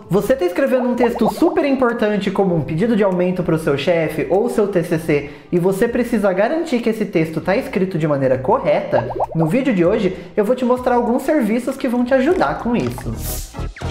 Você está escrevendo um texto super importante como um pedido de aumento para o seu chefe ou o seu TCC e você precisa garantir que esse texto está escrito de maneira correta? No vídeo de hoje eu vou te mostrar alguns serviços que vão te ajudar com isso.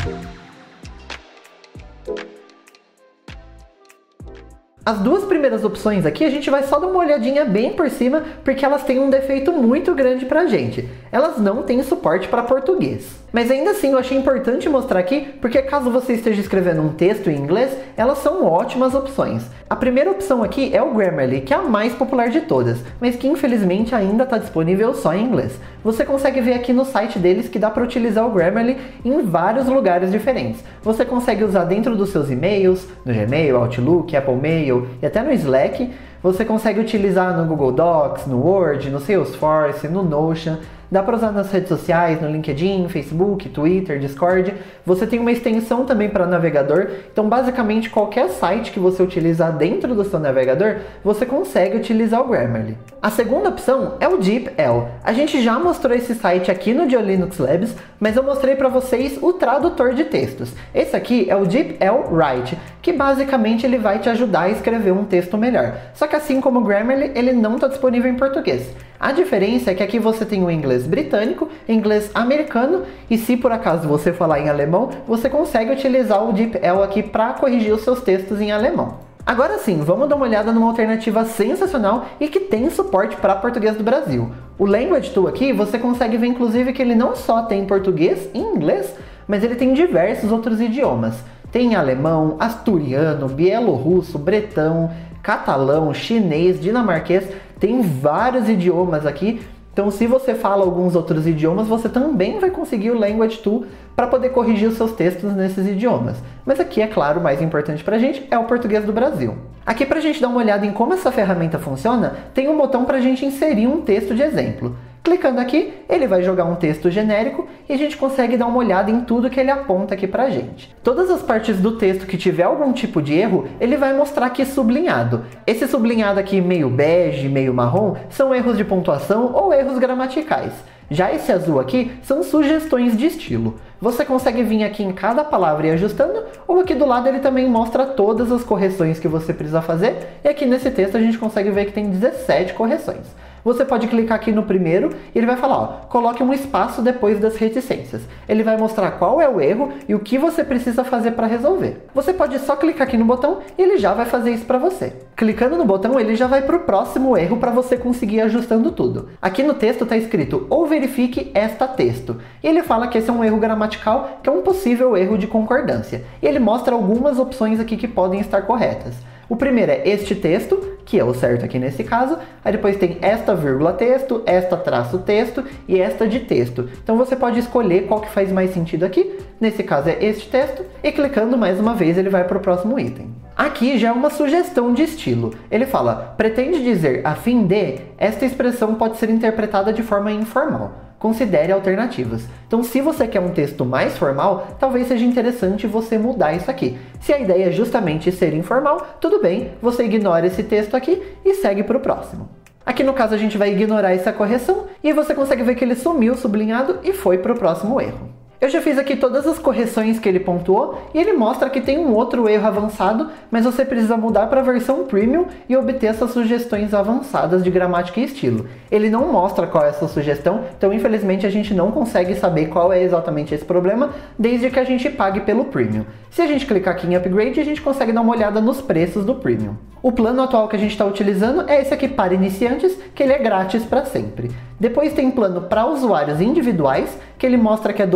As duas primeiras opções aqui a gente vai só dar uma olhadinha bem por cima, porque elas têm um defeito muito grande pra gente. Elas não têm suporte para português. Mas ainda assim eu achei importante mostrar aqui, porque caso você esteja escrevendo um texto em inglês, elas são ótimas opções. A primeira opção aqui é o Grammarly, que é a mais popular de todas, mas que infelizmente ainda está disponível só em inglês. Você consegue ver aqui no site deles que dá para utilizar o Grammarly em vários lugares diferentes. Você consegue usar dentro dos seus e-mails, no Gmail, Outlook, Apple Mail e até no Slack. Você consegue utilizar no Google Docs, no Word, no Salesforce, no Notion. Dá para usar nas redes sociais, no LinkedIn, Facebook, Twitter, Discord. Você tem uma extensão também para navegador. Então, basicamente, qualquer site que você utilizar dentro do seu navegador, você consegue utilizar o Grammarly. A segunda opção é o DeepL. A gente já mostrou esse site aqui no Linux Labs, mas eu mostrei para vocês o tradutor de textos. Esse aqui é o DeepL Write, que basicamente ele vai te ajudar a escrever um texto melhor. Só que assim como o Grammarly, ele não está disponível em português. A diferença é que aqui você tem o inglês britânico, inglês americano, e se por acaso você falar em alemão, você consegue utilizar o DeepL aqui para corrigir os seus textos em alemão. Agora sim, vamos dar uma olhada numa alternativa sensacional e que tem suporte para português do Brasil. O Language Tool aqui, você consegue ver inclusive que ele não só tem português e inglês, mas ele tem diversos outros idiomas. Tem alemão, asturiano, bielorrusso, bretão, catalão, chinês, dinamarquês, tem vários idiomas aqui. Então se você fala alguns outros idiomas, você também vai conseguir o Language Tool para poder corrigir os seus textos nesses idiomas. Mas aqui, é claro, o mais importante para a gente é o português do Brasil. Aqui, para a gente dar uma olhada em como essa ferramenta funciona, tem um botão para a gente inserir um texto de exemplo. Clicando aqui, ele vai jogar um texto genérico e a gente consegue dar uma olhada em tudo que ele aponta aqui pra gente. Todas as partes do texto que tiver algum tipo de erro, ele vai mostrar aqui sublinhado. Esse sublinhado aqui meio bege, meio marrom, são erros de pontuação ou erros gramaticais. Já esse azul aqui são sugestões de estilo. Você consegue vir aqui em cada palavra e ajustando, ou aqui do lado ele também mostra todas as correções que você precisa fazer, e aqui nesse texto a gente consegue ver que tem 17 correções. Você pode clicar aqui no primeiro e ele vai falar, ó, coloque um espaço depois das reticências. Ele vai mostrar qual é o erro e o que você precisa fazer para resolver. Você pode só clicar aqui no botão e ele já vai fazer isso para você. Clicando no botão, ele já vai para o próximo erro para você conseguir ir ajustando tudo. Aqui no texto está escrito, ou verifique esta texto. E ele fala que esse é um erro gramatical, que é um possível erro de concordância. E ele mostra algumas opções aqui que podem estar corretas. O primeiro é este texto, que é o certo aqui nesse caso, aí depois tem esta vírgula texto, esta traço texto e esta de texto. Então você pode escolher qual que faz mais sentido aqui, nesse caso é este texto, e clicando mais uma vez ele vai para o próximo item. Aqui já é uma sugestão de estilo. Ele fala, pretende dizer a fim de, esta expressão pode ser interpretada de forma informal. Considere alternativas. Então, se você quer um texto mais formal, talvez seja interessante você mudar isso aqui. Se a ideia é justamente ser informal, tudo bem, você ignora esse texto aqui e segue para o próximo. Aqui no caso a gente vai ignorar essa correção e você consegue ver que ele sumiu sublinhado e foi para o próximo erro. Eu já fiz aqui todas as correções que ele pontuou e ele mostra que tem um outro erro avançado, mas você precisa mudar para a versão Premium e obter essas sugestões avançadas de gramática e estilo. Ele não mostra qual é essa sugestão, então infelizmente a gente não consegue saber qual é exatamente esse problema, desde que a gente pague pelo Premium. Se a gente clicar aqui em Upgrade, a gente consegue dar uma olhada nos preços do Premium. O plano atual que a gente está utilizando é esse aqui para iniciantes, que ele é grátis para sempre. Depois tem plano para usuários individuais, que ele mostra que é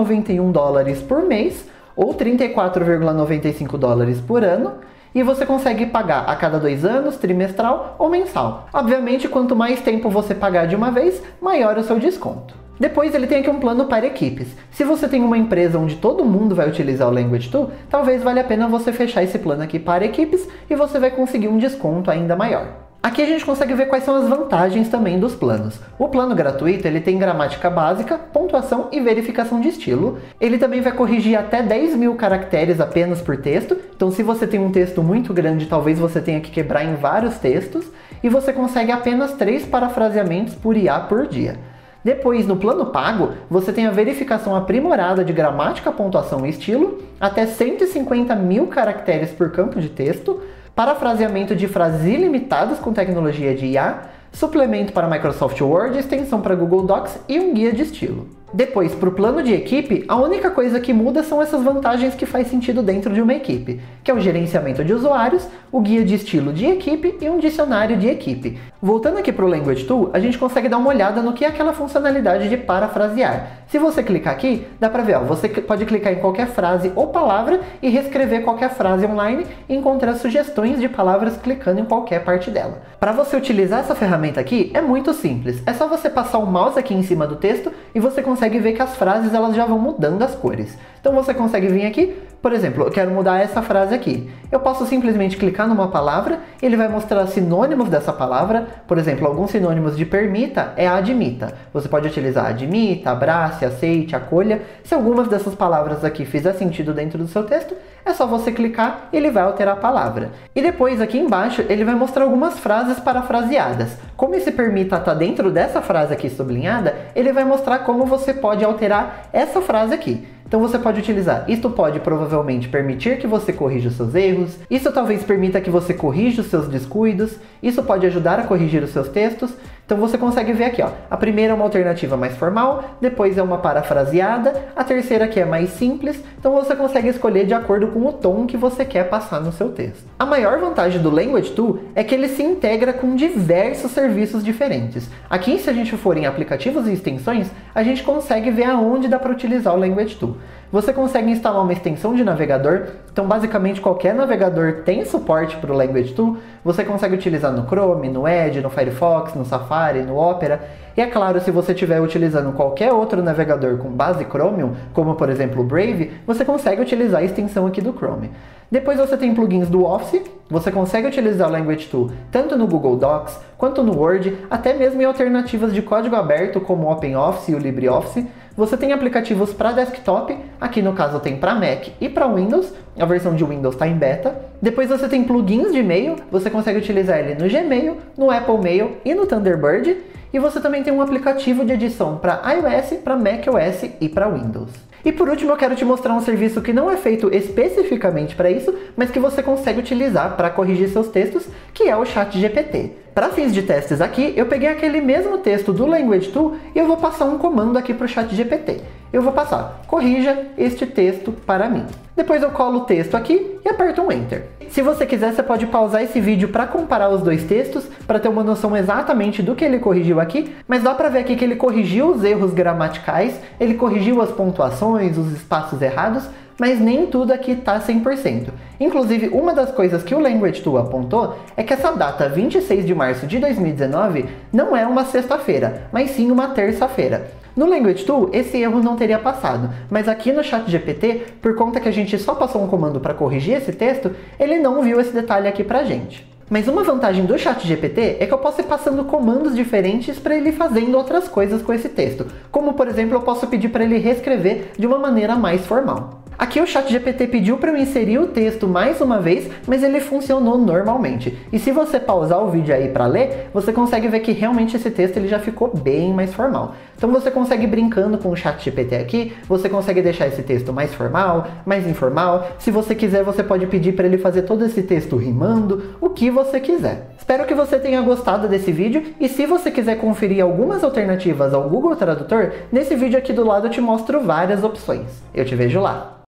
$2,91 por mês, ou $34,95 por ano, e você consegue pagar a cada 2 anos, trimestral ou mensal. Obviamente, quanto mais tempo você pagar de uma vez, maior é o seu desconto. Depois ele tem aqui um plano para equipes. Se você tem uma empresa onde todo mundo vai utilizar o Language Tool, talvez valha a pena você fechar esse plano aqui para equipes e você vai conseguir um desconto ainda maior. Aqui a gente consegue ver quais são as vantagens também dos planos. O plano gratuito ele tem gramática básica, pontuação e verificação de estilo. Ele também vai corrigir até 10.000 caracteres apenas por texto. Então se você tem um texto muito grande, talvez você tenha que quebrar em vários textos. E você consegue apenas 3 parafraseamentos por IA por dia. Depois, no plano pago, você tem a verificação aprimorada de gramática, pontuação e estilo, até 150 mil caracteres por campo de texto, parafraseamento de frases ilimitadas com tecnologia de IA, suplemento para Microsoft Word, extensão para Google Docs e um guia de estilo. Depois, para o plano de equipe, a única coisa que muda são essas vantagens que faz sentido dentro de uma equipe, que é o gerenciamento de usuários, o guia de estilo de equipe e um dicionário de equipe. Voltando aqui para o Language Tool, a gente consegue dar uma olhada no que é aquela funcionalidade de parafrasear. Se você clicar aqui, dá para ver, ó, você pode clicar em qualquer frase ou palavra e reescrever qualquer frase online e encontrar sugestões de palavras clicando em qualquer parte dela. Para você utilizar essa ferramenta aqui, é muito simples. É só você passar o mouse aqui em cima do texto e você consegue ver que as frases elas já vão mudando as cores. Então você consegue vir aqui, por exemplo, eu quero mudar essa frase aqui. Eu posso simplesmente clicar numa palavra, ele vai mostrar sinônimos dessa palavra. Por exemplo, alguns sinônimos de permita é admita. Você pode utilizar admita, abrace, aceite, acolha. Se algumas dessas palavras aqui fizer sentido dentro do seu texto, é só você clicar e ele vai alterar a palavra. E depois aqui embaixo ele vai mostrar algumas frases parafraseadas. Como esse permita está dentro dessa frase aqui sublinhada, ele vai mostrar como você pode alterar essa frase aqui. Então você pode utilizar, isto pode provavelmente permitir que você corrija os seus erros, isso talvez permita que você corrija os seus descuidos, isso pode ajudar a corrigir os seus textos. Então você consegue ver aqui, ó, a primeira é uma alternativa mais formal, depois é uma parafraseada, a terceira aqui é mais simples, então você consegue escolher de acordo com o tom que você quer passar no seu texto. A maior vantagem do Language Tool é que ele se integra com diversos serviços diferentes. Aqui, se a gente for em aplicativos e extensões, a gente consegue ver aonde dá para utilizar o Language Tool. Você consegue instalar uma extensão de navegador, então basicamente qualquer navegador tem suporte para o Language Tool. Você consegue utilizar no Chrome, no Edge, no Firefox, no Safari, no Opera. E é claro, se você estiver utilizando qualquer outro navegador com base Chromium, como por exemplo o Brave, você consegue utilizar a extensão aqui do Chrome. Depois você tem plugins do Office, você consegue utilizar o Language Tool tanto no Google Docs, quanto no Word, até mesmo em alternativas de código aberto como o OpenOffice e o LibreOffice. Você tem aplicativos para desktop, aqui no caso tem para Mac e para Windows, a versão de Windows está em beta. Depois você tem plugins de e-mail, você consegue utilizar ele no Gmail, no Apple Mail e no Thunderbird. E você também tem um aplicativo de edição para iOS, para macOS e para Windows. E por último eu quero te mostrar um serviço que não é feito especificamente para isso, mas que você consegue utilizar para corrigir seus textos, que é o ChatGPT. Para fins de testes aqui, eu peguei aquele mesmo texto do Language Tool e eu vou passar um comando aqui para o ChatGPT. Eu vou passar, corrija este texto para mim. Depois eu colo o texto aqui e aperto um Enter. Se você quiser, você pode pausar esse vídeo para comparar os dois textos, para ter uma noção exatamente do que ele corrigiu aqui, mas dá para ver aqui que ele corrigiu os erros gramaticais, ele corrigiu as pontuações, os espaços errados, mas nem tudo aqui está 100%. Inclusive, uma das coisas que o Language Tool apontou é que essa data, 26 de março de 2019, não é uma sexta-feira, mas sim uma terça-feira. No Language Tool, esse erro não teria passado, mas aqui no ChatGPT, por conta que a gente só passou um comando para corrigir esse texto, ele não viu esse detalhe aqui pra gente. Mas uma vantagem do ChatGPT é que eu posso ir passando comandos diferentes para ele ir fazendo outras coisas com esse texto. Como, por exemplo, eu posso pedir para ele reescrever de uma maneira mais formal. Aqui o ChatGPT pediu para eu inserir o texto mais uma vez, mas ele funcionou normalmente. E se você pausar o vídeo aí para ler, você consegue ver que realmente esse texto ele já ficou bem mais formal. Então você consegue ir brincando com o ChatGPT aqui, você consegue deixar esse texto mais formal, mais informal. Se você quiser, você pode pedir para ele fazer todo esse texto rimando, o que você quiser. Espero que você tenha gostado desse vídeo e se você quiser conferir algumas alternativas ao Google Tradutor, nesse vídeo aqui do lado eu te mostro várias opções. Eu te vejo lá!